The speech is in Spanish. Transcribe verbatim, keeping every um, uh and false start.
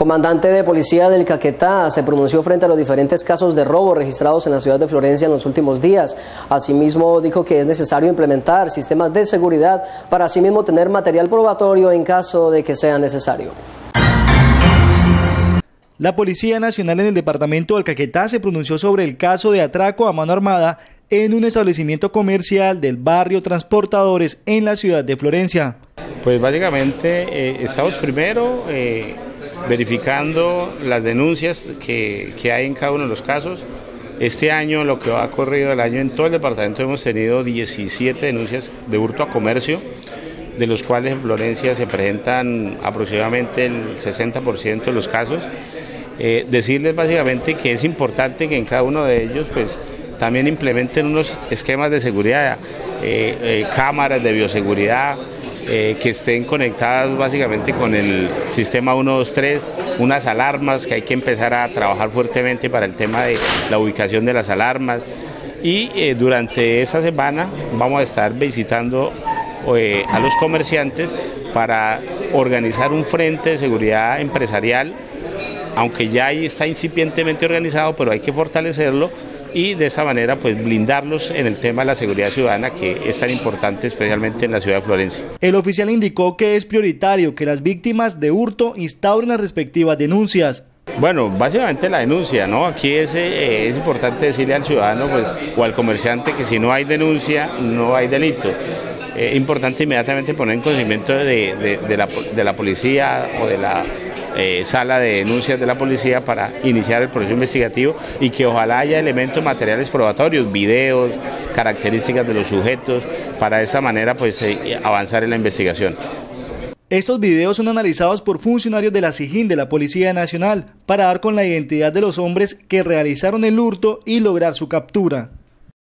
comandante de policía del Caquetá se pronunció frente a los diferentes casos de robo registrados en la ciudad de Florencia en los últimos días. Asimismo, dijo que es necesario implementar sistemas de seguridad para asimismo tener material probatorio en caso de que sea necesario. La Policía Nacional en el departamento del Caquetá se pronunció sobre el caso de atraco a mano armada en un establecimiento comercial del barrio Transportadores en la ciudad de Florencia. Pues básicamente eh, estamos primero eh, verificando las denuncias que, que hay en cada uno de los casos. Este año, lo que ha corrido el año en todo el departamento, hemos tenido diecisiete denuncias de hurto a comercio, de los cuales en Florencia se presentan aproximadamente el sesenta por ciento de los casos. Eh, decirles básicamente que es importante que en cada uno de ellos pues también implementen unos esquemas de seguridad, eh, eh, cámaras de bioseguridad, eh, que estén conectadas básicamente con el sistema uno dos tres, unas alarmas que hay que empezar a trabajar fuertemente para el tema de la ubicación de las alarmas. Y eh, durante esa semana vamos a estar visitando eh, a los comerciantes para organizar un frente de seguridad empresarial, aunque ya ahí está incipientemente organizado, pero hay que fortalecerlo y de esa manera pues blindarlos en el tema de la seguridad ciudadana, que es tan importante especialmente en la ciudad de Florencia. El oficial indicó que es prioritario que las víctimas de hurto instauren las respectivas denuncias. Bueno, básicamente la denuncia, ¿no? Aquí es, eh, es importante decirle al ciudadano pues, o al comerciante que si no hay denuncia, no hay delito. Es eh, importante inmediatamente poner en conocimiento de, de, de, la, de la policía o de la eh, sala de denuncias de la policía para iniciar el proceso investigativo y que ojalá haya elementos materiales probatorios, videos, características de los sujetos, para de esta manera pues eh, avanzar en la investigación. Estos videos son analizados por funcionarios de la SIJIN de la Policía Nacional para dar con la identidad de los hombres que realizaron el hurto y lograr su captura.